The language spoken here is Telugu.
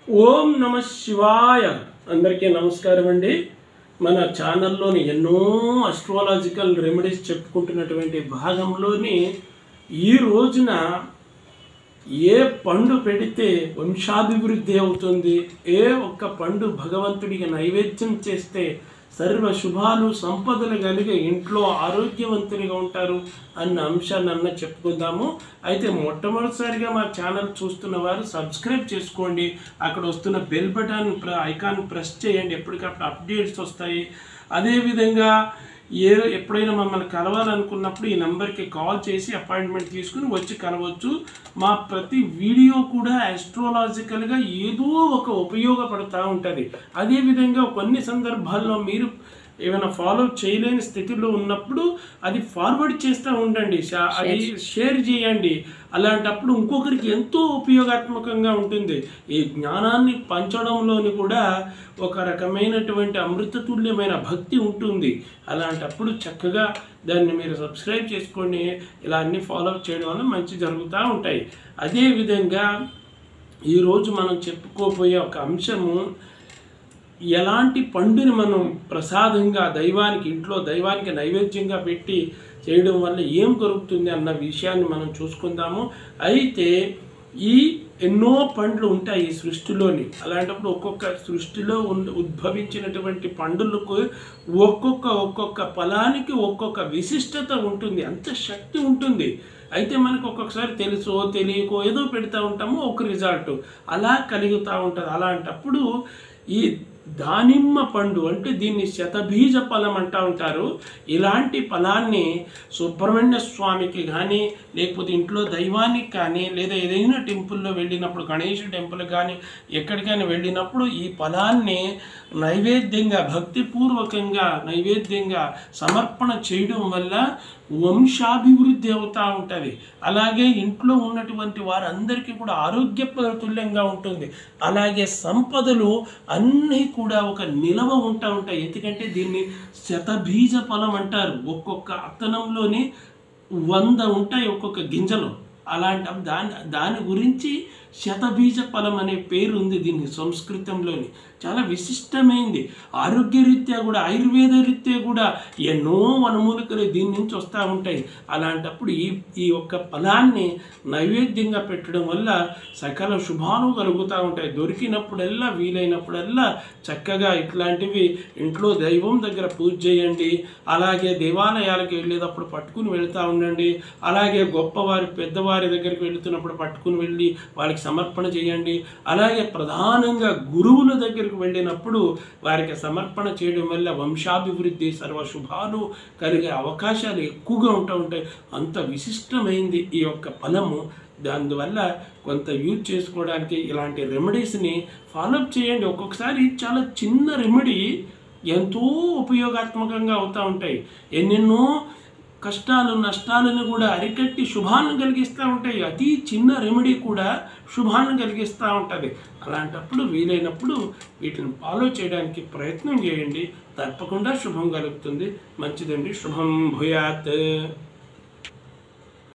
ఓం నమ శివాయ. అందరికీ నమస్కారం అండి. మన ఛానల్లోని ఎన్నో అస్ట్రాలజికల్ రెమెడీస్ చెప్పుకుంటున్నటువంటి భాగంలోని ఈ రోజున ఏ పండు పెడితే వంశాభివృద్ధి అవుతుంది, ఏ ఒక్క పండు భగవంతుడికి నైవేద్యం చేస్తే సర్వ శుభాలు సంపదలు కలిగి ఇంట్లో ఆరోగ్యవంతులుగా ఉంటారు అన్న అంశాన్ని చెప్పుకుందాము. అయితే మొట్టమొదటిసారిగా మా ఛానల్ చూస్తున్న వారు సబ్స్క్రైబ్ చేసుకోండి. అక్కడ వస్తున్న బెల్ బటన్ ఐకాన్ ప్రెస్ చేయండి, ఎప్పటికప్పుడు అప్డేట్స్ వస్తాయి. అదేవిధంగా ఎప్పుడైనా మమ్మల్ని కలవాలనుకున్నప్పుడు ఈ నెంబర్కి కాల్ చేసి అపాయింట్మెంట్ తీసుకుని వచ్చి కలవచ్చు. మా ప్రతి వీడియో కూడా ఆస్ట్రాలజికల్గా ఏదో ఒక ఉపయోగపడుతూ ఉంటుంది. అదేవిధంగా కొన్ని సందర్భాల్లో మీరు ఏమైనా ఫాలో చేయలేని స్థితిలో ఉన్నప్పుడు అది ఫార్వర్డ్ చేస్తూ ఉండండి, అది షేర్ చేయండి. అలాంటప్పుడు ఇంకొకరికి ఎంతో ఉపయోగాత్మకంగా ఉంటుంది. ఈ జ్ఞానాన్ని పంచడంలోని కూడా ఒక రకమైనటువంటి అమృతతుల్యమైన భక్తి ఉంటుంది. అలాంటప్పుడు చక్కగా దాన్ని మీరు సబ్స్క్రైబ్ చేసుకొని ఇలా అన్ని ఫాలో చేయడం వల్ల మంచి జరుగుతూ ఉంటాయి. అదేవిధంగా ఈరోజు మనం చెప్పుకోబోయే ఒక అంశము, ఎలాంటి పండుని మనం ప్రసాదంగా ఇంట్లో దైవానికి నైవేద్యంగా పెట్టి చేయడం వల్ల ఏం దొరుకుతుంది అన్న విషయాన్ని మనం చూసుకుందాము. అయితే ఈ ఎన్నో పండ్లు ఉంటాయి ఈ సృష్టిలోని. అలాంటప్పుడు ఒక్కొక్క సృష్టిలో ఉద్భవించినటువంటి పండులకు ఒక్కొక్క ఫలానికి ఒక్కొక్క విశిష్టత ఉంటుంది, అంత శక్తి ఉంటుంది. అయితే మనకు ఒక్కొక్కసారి తెలుసో తెలియకో ఏదో పెడతా ఉంటామో ఒక రిజల్ట్ అలా కలుగుతూ ఉంటుంది. అలాంటప్పుడు ఈ దానిమ్మ పండు అంటే దీన్ని శతబీజ ఫలం అంటూ ఉంటారు. ఇలాంటి ఫలాన్ని సుబ్రహ్మణ్య స్వామికి కానీ, లేకపోతే ఇంట్లో దైవానికి కానీ, లేదా ఏదైనా టెంపుల్లో వెళ్ళినప్పుడు, గణేష్ టెంపుల్ కానీ ఎక్కడికైనా వెళ్ళినప్పుడు ఈ ఫలాన్ని నైవేద్యంగా భక్తిపూర్వకంగా నైవేద్యంగా సమర్పణ చేయడం వల్ల వంశాభివృద్ధి అవుతూ ఉంటుంది. అలాగే ఇంట్లో ఉన్నటువంటి వారందరికీ కూడా ఆరోగ్యతుల్యంగా ఉంటుంది. అలాగే సంపదలు అన్నీ కూడా ఒక నిలవ ఉంటాయి. ఎందుకంటే దీన్ని శతబీజ ఫలం అంటారు. ఒక్కొక్క అత్తనంలోని 100 ఉంటాయి ఒక్కొక్క గింజలో. అలాంటి దాని గురించి శతబీజ ఫలం అనే పేరు ఉంది దీన్ని సంస్కృతంలోని. చాలా విశిష్టమైంది. ఆరోగ్యరీత్యా కూడా, ఆయుర్వేద రీత్యా కూడా ఎన్నో వనమూలికలు దీని నుంచి వస్తూ ఉంటాయి. అలాంటప్పుడు ఈ యొక్క ఫలాన్ని నైవేద్యంగా పెట్టడం వల్ల సకల శుభాలు కలుగుతూ ఉంటాయి. దొరికినప్పుడల్లా వీలైనప్పుడల్లా చక్కగా ఇట్లాంటివి ఇంట్లో దైవం దగ్గర పూజ చేయండి. అలాగే దేవాలయాలకు వెళ్ళేటప్పుడు పట్టుకుని వెళ్తూ ఉండండి. అలాగే గొప్పవారి పెద్దవారి దగ్గరికి వెళుతున్నప్పుడు పట్టుకుని వెళ్ళి వాళ్ళకి సమర్పణ చేయండి. అలాగే ప్రధానంగా గురువుల దగ్గరికి వెళ్ళినప్పుడు వారికి సమర్పణ చేయడం వల్ల వంశాభివృద్ధి సర్వశుభాలు కలిగే అవకాశాలు ఎక్కువగా ఉంటాయి. అంత విశిష్టమైంది ఈ యొక్క ఫలము. దానివల్ల కొంత యూజ్ చేసుకోవడానికి ఇలాంటి రెమెడీస్ని ఫాలో చేయండి. ఒక్కొక్కసారి చాలా చిన్న రెమెడీ ఎంతో ఉపయోగాత్మకంగా అవుతూ ఉంటాయి. ఎన్నెన్నో కష్టాలు నష్టాలను కూడా అరికట్టి శుభాలను కలిగిస్తూ ఉంటాయి. అతి చిన్న రెమెడీ కూడా శుభాలను కలిగిస్తూ ఉంటుంది. అలాంటప్పుడు వీలైనప్పుడు వీటిని ఫాలో చేయడానికి ప్రయత్నం చేయండి. తప్పకుండా శుభం కలుగుతుంది. మంచిదండి. శుభం భూయాత్.